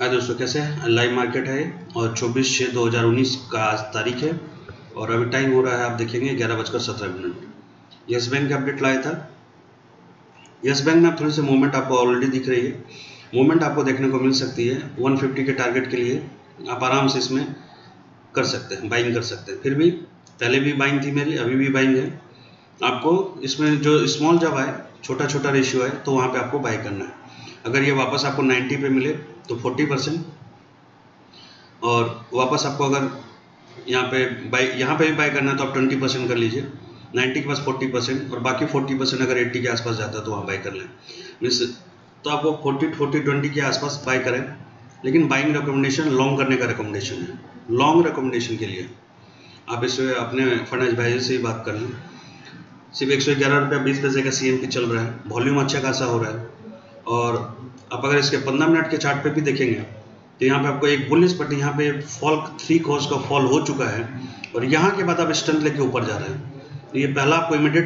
हाय दोस्तों, कैसे हैं? लाइव मार्केट है और 24/6/2019 का आज तारीख है और अभी टाइम हो रहा है, आप देखेंगे 11:17। यस बैंक का अपडेट लाया था। यस बैंक में आप थोड़ी सी मूवमेंट आपको ऑलरेडी दिख रही है। मूवमेंट आपको देखने को मिल सकती है 150 के टारगेट के लिए। आप आराम से इसमें कर सकते हैं, बाइंग कर सकते हैं। फिर भी पहले भी बाइंग थी मेरी, अभी भी बाइंग है। आपको इसमें जो स्मॉल जब आए, छोटा छोटा रेशियो है, तो वहाँ पे आपको बाई करना है। अगर ये वापस आपको 90 पे मिले तो 40%, और वापस आपको अगर यहाँ पे भी बाई करना है तो आप 20% कर लीजिए। 90 के पास 40% और बाकी 40% अगर 80 के आसपास जाता है तो वहाँ बाई कर लें। मीन्स तो आपको 40-20 के आसपास बाई करें। लेकिन बाइंग रिकमेंडेशन लॉन्ग करने का रिकमेंडेशन है। लॉन्ग रिकमेंडेशन के लिए आप इससे अपने फंड एडवाइजर से ही बात कर लें। सिर्फ 111 रुपया 20 पैसे का CMP चल रहा है, वॉल्यूम अच्छा खासा हो रहा है। और आप अगर इसके 15 मिनट के चार्ट पे भी देखेंगे तो यहाँ पे आपको एक बुलिश पट्टी, यहाँ पे फॉल 3 क्रॉस का फॉल हो चुका है और यहाँ के बाद आप स्ट्रेंथ लेके ऊपर जा रहे हैं। तो ये पहला आपको इमीडिएट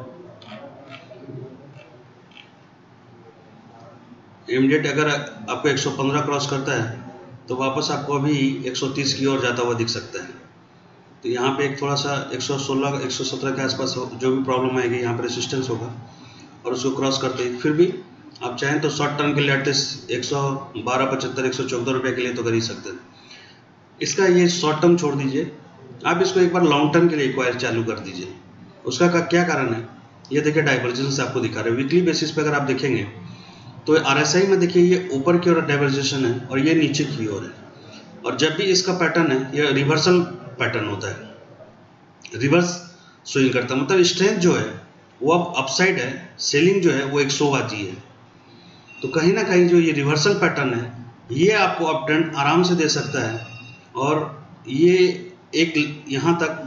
अगर आपको 115 क्रॉस करता है तो वापस आपको अभी 130 की ओर जाता हुआ दिख सकता है। तो यहाँ पे एक थोड़ा सा 116-117 के आसपास जो भी प्रॉब्लम आएगी, यहाँ पर रेसिस्टेंस होगा और उसको क्रॉस करते ही फिर भी आप चाहें तो शॉर्ट टर्म के लिए एटलीस्ट 112.75-114 रुपये के लिए तो कर ही सकते हैं। इसका ये शॉर्ट टर्म छोड़ दीजिए, आप इसको एक बार लॉन्ग टर्म के लिए एक्वायर चालू कर दीजिए। उसका क्या कारण है, ये देखिए डाइवर्जेंस आपको दिखा रहे हैं। वीकली बेसिस पे अगर आप देखेंगे तो RSI में देखिए ये ऊपर की ओर डाइवर्जेशन है और ये नीचे की ओर है। और जब भी इसका पैटर्न है, ये रिवर्सल पैटर्न होता है, रिवर्स स्विंग करता है। मतलब स्ट्रेंथ जो है वो अब अपसाइड है, सेलिंग जो है वो 100 बाजी है। तो कहीं ना कहीं जो ये रिवर्सल पैटर्न है, ये आपको अप ट्रेंड आराम से दे सकता है और ये एक यहाँ तक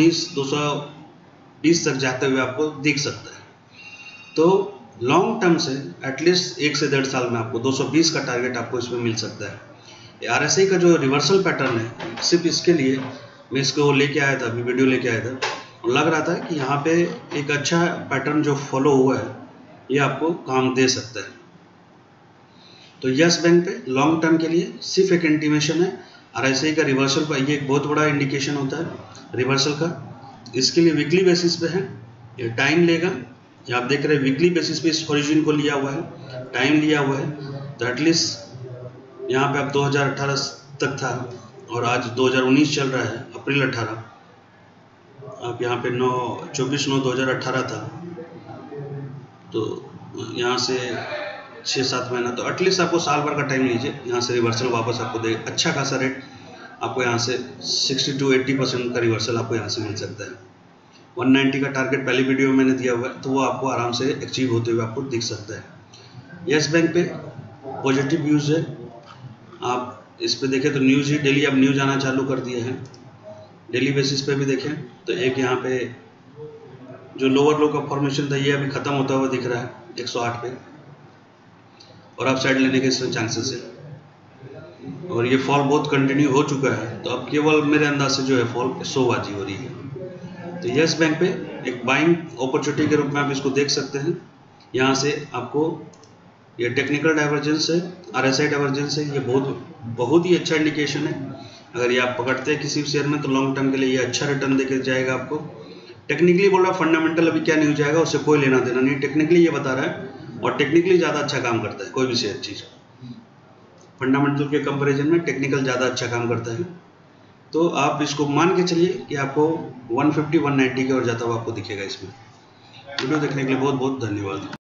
219-220 तक जाते हुए आपको दिख सकता है। तो लॉन्ग टर्म से एटलीस्ट 1 से 1.5 साल में आपको 220 का टारगेट आपको इसमें मिल सकता है। RSI का जो रिवर्सल पैटर्न है, सिर्फ इसके लिए मैं इसको लेके आया था, अभी वीडियो लेके आया था और लग रहा था कि यहाँ पे एक अच्छा पैटर्न जो फॉलो हुआ है ये आपको काम दे सकता है। तो यस बैंक पे लॉन्ग टर्म के लिए सिर्फ एक इंटीमेशन है। RSI का रिवर्सल पर ये एक बहुत बड़ा इंडिकेशन होता है रिवर्सल का। इसके लिए वीकली बेसिस पे है, ये टाइम लेगा। ये आप देख रहे हैं वीकली बेसिस पे इस ओरिजिन को लिया हुआ है, टाइम लिया हुआ है। तो एटलीस्ट यहाँ पे आप 2018 तक था और आज 2019 चल रहा है, अप्रैल 18। आप यहाँ पे 24/9/2018 था, तो यहाँ से 6-7 महीना, तो एटलीस्ट आपको साल भर का टाइम लीजिए। यहाँ से रिवर्सल वापस आपको दे अच्छा खासा रेट आपको यहाँ से 60-80% का रिवर्सल आपको यहाँ से मिल सकता है। 190 का टारगेट पहली वीडियो में मैंने दिया हुआ है, तो वो आपको आराम से अचीव होते हुए आपको दिख सकता है। यस बैंक पे पॉजिटिव व्यूज़ है। आप इस पे देखें तो न्यूज़ ही डेली अब न्यूज़ आना चालू कर दिए हैं। डेली बेसिस पे भी देखें तो एक यहाँ पे जो लोअर लो का फॉर्मेशन था, ये अभी ख़त्म होता हुआ दिख रहा है 108 पे, और आप साइड लेने के चांसेस है। और ये फॉल बहुत कंटिन्यू हो चुका है, तो अब केवल मेरे अंदाज से जो है फॉल 100 बाजी हो रही है। तो यस बैंक पे एक बाइंग अपॉर्चुनिटी के रूप में आप इसको देख सकते हैं। यहाँ से आपको ये टेक्निकल डाइवर्जेंस है, RSI डाइवर्जेंस है, ये बहुत ही अच्छा इंडिकेशन है। अगर ये आप पकड़ते हैं किसी शेयर में तो लॉन्ग टर्म के लिए ये अच्छा रिटर्न देके जाएगा आपको। टेक्निकली बोल रहा, फंडामेंटल अभी क्या नहीं हो जाएगा उससे कोई लेना देना नहीं, टेक्निकली ये बता रहा है। और टेक्निकली ज़्यादा अच्छा काम करता है कोई भी शेयर चीज़, फंडामेंटल के कंपैरिजन में टेक्निकल ज़्यादा अच्छा काम करता है। तो आप इसको मान के चलिए कि आपको 150-190 की ओर जाता हुआ आपको दिखेगा इसमें। वीडियो देखने के लिए बहुत बहुत धन्यवाद।